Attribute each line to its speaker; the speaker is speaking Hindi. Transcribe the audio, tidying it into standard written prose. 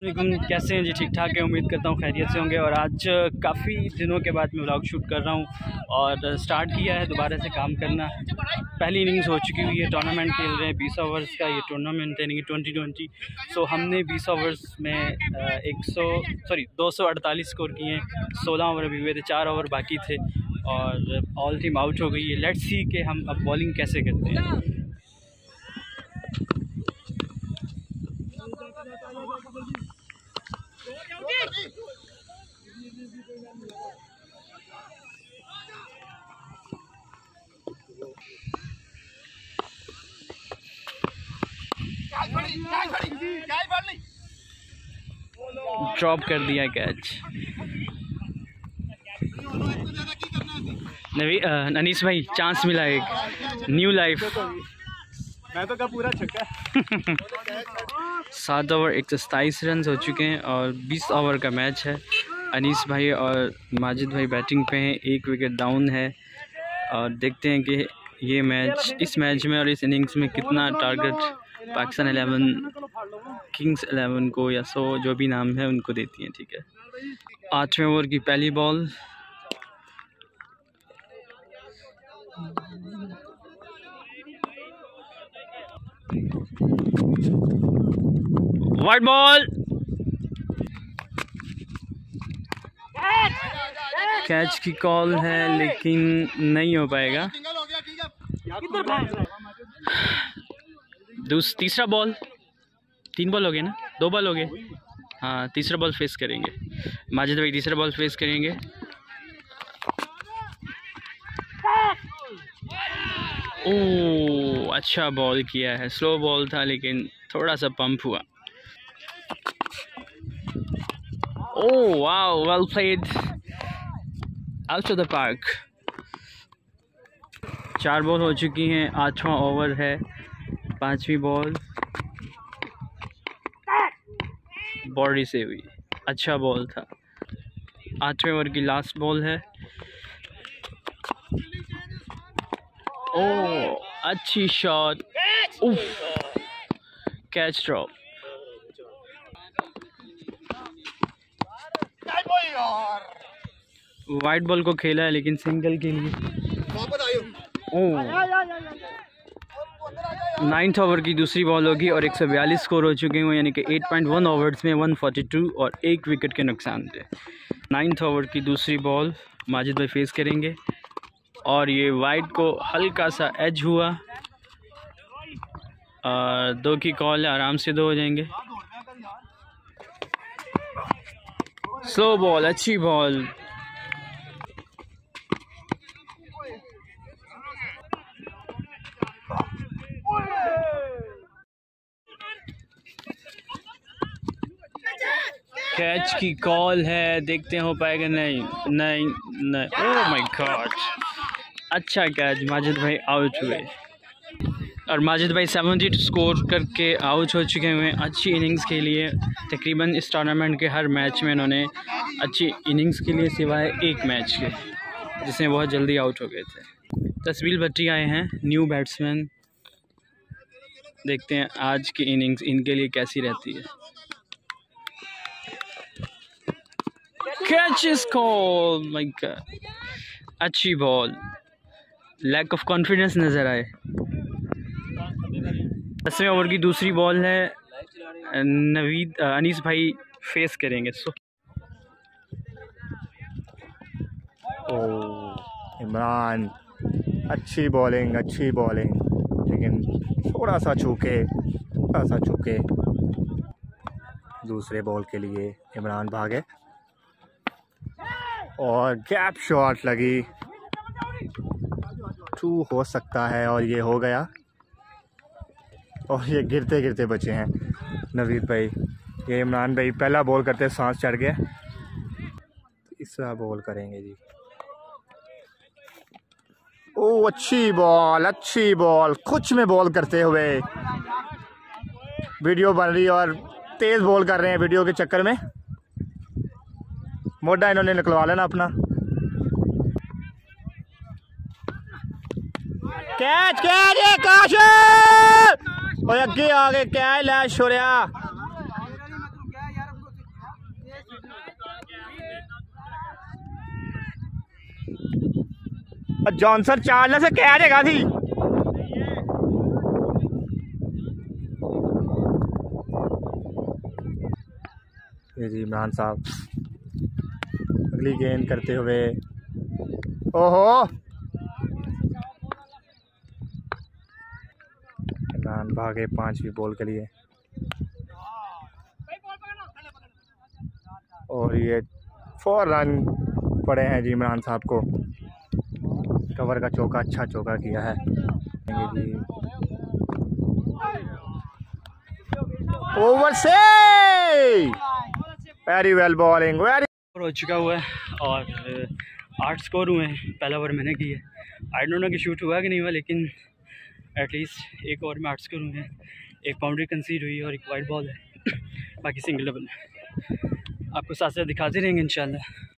Speaker 1: कैसे हैं जी? ठीक ठाक है, उम्मीद करता हूँ खैरियत से होंगे। और आज काफ़ी दिनों के बाद मैं व्लॉग शूट कर रहा हूँ और स्टार्ट किया है दोबारा से काम करना। पहली इनिंग्स हो चुकी हुई है, टूर्नामेंट खेल रहे हैं 20 ओवर्स का ये टूर्नामेंट यानी कि 2020। सो हमने 20 ओवर्स में 248 स्कोर किए हैं। 16 ओवर अभी हुए थे, 4 ओवर बाकी थे और ऑल टीम आउट हो गई है। लेट्स सी कि हम अब बॉलिंग कैसे करते हैं। ड्रॉप कर दिया कैच। अनीस भाई चांस मिला एक न्यू लाइफ।
Speaker 2: मैं तो पूरा छक्का।
Speaker 1: 7 ओवर 127 रन हो चुके हैं और 20 ओवर का मैच है। अनीस भाई और माजिद भाई बैटिंग पे हैं, 1 विकेट डाउन है और देखते हैं कि ये मैच इस मैच में और इस इनिंग्स में कितना टारगेट पाकिस्तान 11 किंग्स 11 को या 100 जो भी नाम है उनको देती हैं। ठीक है, 8वें ओवर की पहली बॉल। वाइड बॉल, कैच की कॉल है लेकिन नहीं हो पाएगा। तीसरा बॉल, 3 बॉल हो गए ना, 2 बॉल हो गए। हाँ, तीसरा बॉल फेस करेंगे माजिद भाई, तीसरा बॉल फेस करेंगे। ओह, अच्छा बॉल किया है, स्लो बॉल था लेकिन थोड़ा सा पंप हुआ। Oh wow, well played, out of the park. 4 ball हो चुकी हैं, 8वां ओवर है, 5वीं बॉल बॉडी से हुई, अच्छा बॉल था। 8वें ओवर की लास्ट बॉल है। ओह, अच्छी शॉट, उफ, कैच ड्रॉप। वाइट बॉल को खेला है लेकिन सिंगल के लिए। ओह, 9th ओवर की दूसरी बॉल होगी और 142 स्कोर हो चुके हैं, यानी कि 8.1 ओवर्स में 142 और 1 विकेट के नुकसान थे। 9th ओवर की दूसरी बॉल माजिद भाई फेस करेंगे और ये वाइड को हल्का सा एज हुआ और 2 की कॉल है, आराम से 2 हो जाएंगे। स्लो बॉल, अच्छी बॉल। कैच की कॉल है, देखते हैं हो पाएगा। नहीं नहीं नहीं, ओह माय गॉड, अच्छा कैच, माजिद भाई आउट हुए और माजिद भाई 72 स्कोर करके आउट हो चुके हुए। अच्छी इनिंग्स के लिए तकरीबन इस टूर्नामेंट के हर मैच में इन्होंने अच्छी इनिंग्स के लिए सिवाय एक मैच के जिसमें बहुत जल्दी आउट हो गए थे। तस्वीर भट्टी आए हैं, न्यू बैट्समैन। देखते हैं आज की इनिंग्स इनके लिए कैसी रहती है। Catch is called, my god, अच्छी बॉल। लैक ऑफ कॉन्फिडेंस नज़र आए। 10वें ओवर की दूसरी बॉल है, अनीस भाई फेस करेंगे।
Speaker 2: ओह इमरान, अच्छी बॉलिंग लेकिन थोड़ा सा चूके। दूसरे बॉल के लिए इमरान भागे और गैप शॉट लगी, 2 हो सकता है और ये हो गया। और ये गिरते गिरते बचे हैं नवीद भाई। ये इमरान भाई पहला बॉल करते सांस चढ़ गया, तीसरा बॉल करेंगे जी। ओह, अच्छी बॉल, कुछ में बॉल करते हुए वीडियो बन रही और तेज़ बॉल कर रहे हैं वीडियो के चक्कर में। मोटा इन्होंने निकलवा लेना अपना। कैच और अगे आ गए, क्या लैश हो रहा। जॉनसन चार्लस से कह देगा थी। ये जी इमरान साहब अगली गेंद करते हुए, ओहो इमरान भागे 5वीं बॉल के लिए और ये 4 रन पड़े हैं जी इमरान साहब को। कवर का चौका, अच्छा चौका किया है जी। ओवर से वेरी वेल बॉलिंग, वेरी
Speaker 1: हो चुका हुआ है और 8 स्कोर हुए हैं। पहला ओवर मैंने की है, आई डोंट नो कि शूट हुआ कि नहीं हुआ, लेकिन एटलीस्ट एक ओवर में 8 स्कोर हुए हैं। एक बाउंड्री कंसीड हुई और एक वाइड बॉल है, बाकी सिंगल डबल है। आपको साथ साथ दिखाते रहेंगे इंशाल्लाह।